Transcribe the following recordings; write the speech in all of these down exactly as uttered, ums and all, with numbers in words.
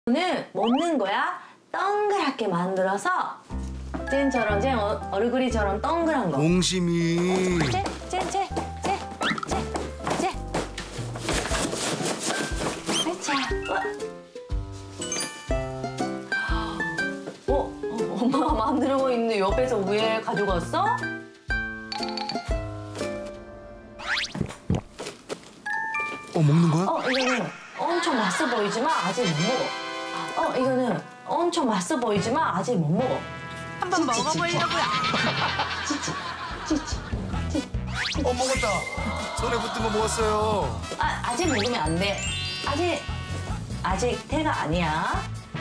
는 먹는 거야. 동그랗게 만들어서 쟤처럼 쟤 어, 얼굴이처럼 동그란 거. 옹심이. 쟤, 쟤, 쟤, 쟤, 쟤, 쟤. 자, 어, 어, 엄마가 만들고 있는 옆에서 왜 가져갔어? 어, 먹는 거야? 어, 이거는 엄청 맛있어 보이지만 아직 못 먹어. 어, 이거는 엄청 맛있어 보이지만 아직 못 먹어. 한번 먹어보려고요. 찌찌, 찌찌, 찌찌. 어, 먹었다. 손에 붙은 거 먹었어요. 아, 아직 먹으면 안 돼. 아직, 아직 태가 아니야.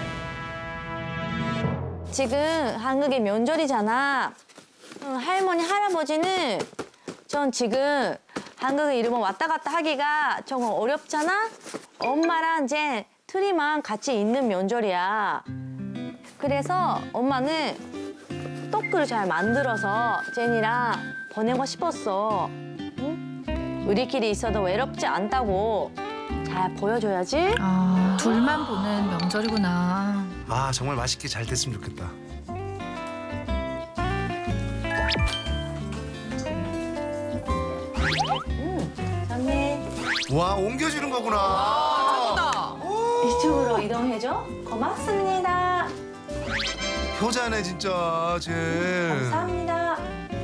지금 한국의 명절이잖아. 응, 할머니, 할아버지는 전 지금 한국에 이러면 왔다 갔다 하기가 조금 어렵잖아? 엄마랑 이제 둘이만 같이 있는 명절이야. 그래서 엄마는 떡을 잘 만들어서 제니랑 보내고 싶었어. 응? 우리끼리 있어도 외롭지 않다고 잘 보여줘야지. 아, 둘만 보는 명절이구나. 아, 정말 맛있게 잘 됐으면 좋겠다. 응, 좋네. 와, 옮겨주는 거구나. 나 이쪽으로 이동해줘. 고맙습니다. 효자네, 진짜, 쟤. 감사합니다.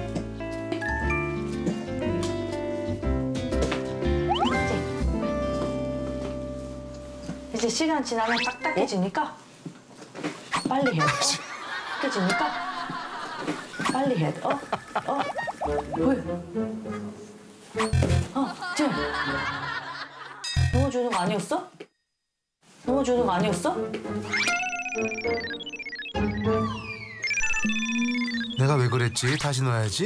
이제, 이제 시간 지나면 딱딱해지니까 빨리 해야 돼. 딱딱해지니까 빨리 해야 돼. 어? 어? 보여? 어? 쟤 넣어주는 거 아니었어? 넣어주는 거 아니었어? 내가 왜 그랬지? 다시 넣어야지.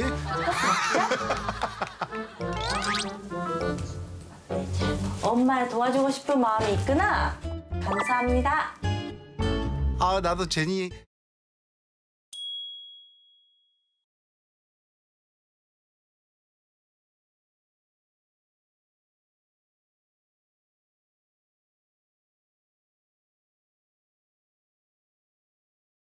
엄마를 도와주고 싶은 마음이 있구나. 감사합니다. 아, 나도 제니